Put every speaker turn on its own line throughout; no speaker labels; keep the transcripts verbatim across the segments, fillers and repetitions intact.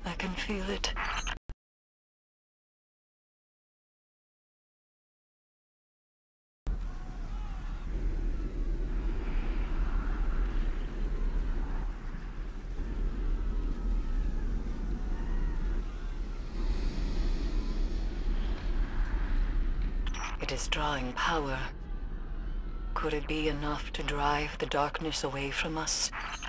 I can feel it. It is drawing power. Could it be enough to drive the darkness away from us?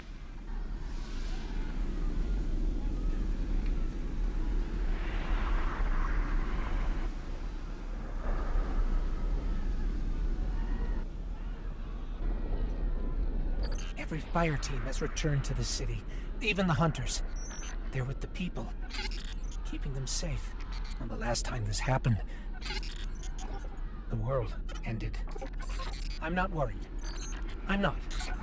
Every fire team has returned to the city, even the hunters. They're with the people, keeping them safe. Well, the last time this happened, the world ended. I'm not worried. I'm not.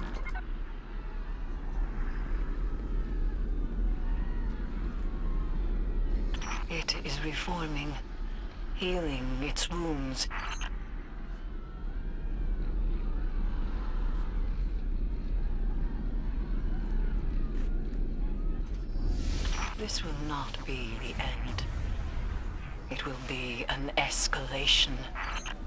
It is reforming, healing its wounds. This will not be the end. It will be an escalation.